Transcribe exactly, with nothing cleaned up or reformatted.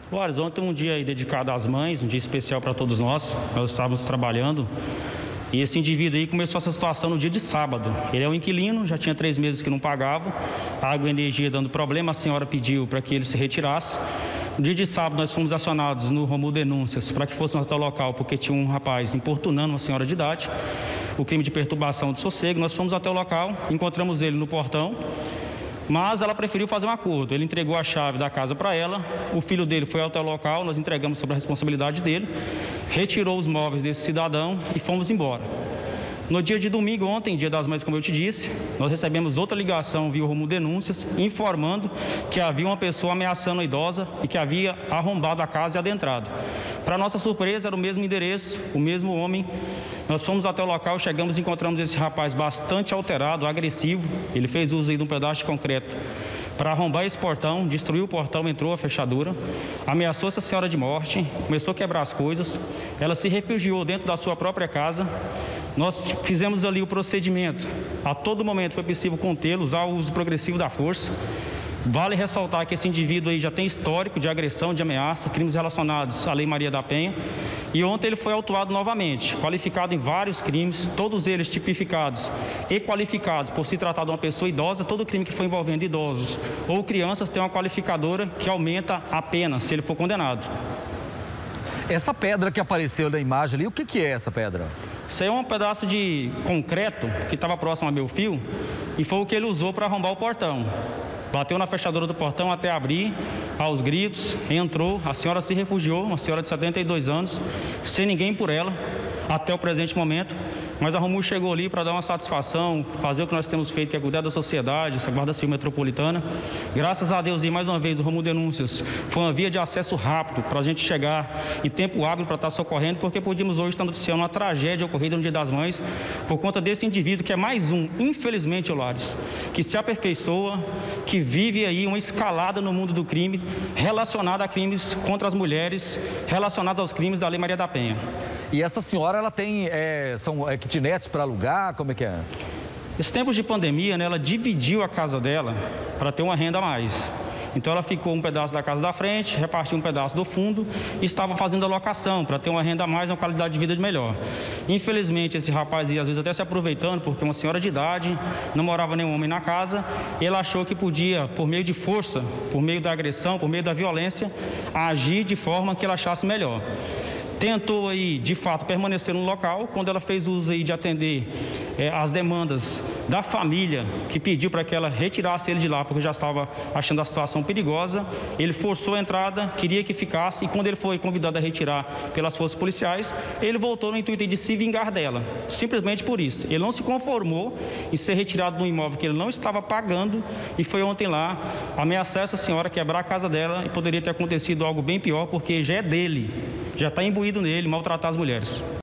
Loares, ontem um dia aí dedicado às mães, um dia especial para todos nós. Nós estávamos trabalhando e esse indivíduo aí começou essa situação no dia de sábado. Ele é um inquilino, já tinha três meses que não pagava, água e energia dando problema, a senhora pediu para que ele se retirasse. No dia de sábado nós fomos acionados no Romu Denúncias para que fôssemos até o local, porque tinha um rapaz importunando uma senhora de idade, o crime de perturbação do sossego. Nós fomos até o local, encontramos ele no portão, mas ela preferiu fazer um acordo. Ele entregou a chave da casa para ela, o filho dele foi até o local, nós entregamos sobre a responsabilidade dele, retirou os móveis desse cidadão e fomos embora. No dia de domingo, ontem, dia das mães, como eu te disse, nós recebemos outra ligação via Romu Denúncias, informando que havia uma pessoa ameaçando a idosa e que havia arrombado a casa e adentrado. Para nossa surpresa, era o mesmo endereço, o mesmo homem. Nós fomos até o local, chegamos e encontramos esse rapaz bastante alterado, agressivo. Ele fez uso aí de um pedaço de concreto para arrombar esse portão, destruiu o portão, entrou a fechadura, ameaçou essa senhora de morte, começou a quebrar as coisas. Ela se refugiou dentro da sua própria casa. Nós fizemos ali o procedimento. A todo momento foi possível contê-lo, usar o uso progressivo da força. Vale ressaltar que esse indivíduo aí já tem histórico de agressão, de ameaça, crimes relacionados à Lei Maria da Penha. E ontem ele foi autuado novamente, qualificado em vários crimes, todos eles tipificados e qualificados por se tratar de uma pessoa idosa. Todo crime que for envolvendo idosos ou crianças tem uma qualificadora que aumenta a pena se ele for condenado. Essa pedra que apareceu na imagem ali, o que que é essa pedra? Isso aí é um pedaço de concreto que estava próximo ao meu fio e foi o que ele usou para arrombar o portão. Bateu na fechadura do portão até abrir, aos gritos, entrou, a senhora se refugiou, uma senhora de setenta e dois anos, sem ninguém por ela, até o presente momento. Mas a Romu chegou ali para dar uma satisfação, fazer o que nós temos feito, que é cuidar da sociedade, essa Guarda Civil Metropolitana. Graças a Deus, e mais uma vez, o Romu Denúncias foi uma via de acesso rápido para a gente chegar em tempo hábil para estar socorrendo, porque podíamos hoje estar noticiando uma tragédia ocorrida no Dia das Mães, por conta desse indivíduo, que é mais um, infelizmente, Olares, que se aperfeiçoa, que vive aí uma escalada no mundo do crime, relacionada a crimes contra as mulheres, relacionados aos crimes da Lei Maria da Penha. E essa senhora, ela tem, é, são é, kitnets para alugar, como é que é? Nesses tempos de pandemia, né, ela dividiu a casa dela para ter uma renda a mais. Então ela ficou um pedaço da casa da frente, repartiu um pedaço do fundo e estava fazendo a locação para ter uma renda a mais e uma qualidade de vida melhor. Infelizmente, esse rapaz ia às vezes até se aproveitando, porque uma senhora de idade, não morava nenhum homem na casa, ele achou que podia, por meio de força, por meio da agressão, por meio da violência, agir de forma que ela achasse melhor. Tentou aí, de fato, permanecer no local. Quando ela fez uso aí de atender é, as demandas da família, que pediu para que ela retirasse ele de lá, porque já estava achando a situação perigosa, ele forçou a entrada, queria que ficasse, e quando ele foi convidado a retirar pelas forças policiais, ele voltou no intuito de se vingar dela, simplesmente por isso. Ele não se conformou em ser retirado de um imóvel que ele não estava pagando, e foi ontem lá ameaçar essa senhora, quebrar a casa dela, e poderia ter acontecido algo bem pior, porque já é dele, já está imbuído nele maltratar as mulheres.